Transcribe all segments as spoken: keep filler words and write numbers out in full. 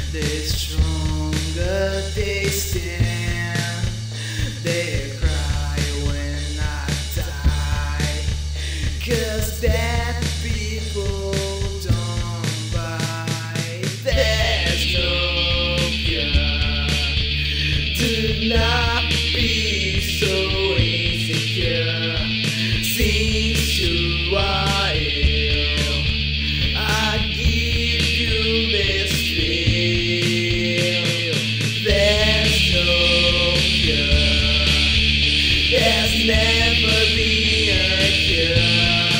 The stronger they stand, they cry when I die, 'cause dead people don't buy. There's no cure. Do not be so insecure. Since you are ill, I give you this feel. There's no cure. There's never been a cure.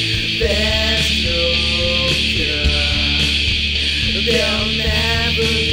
There's no cure. There'll never be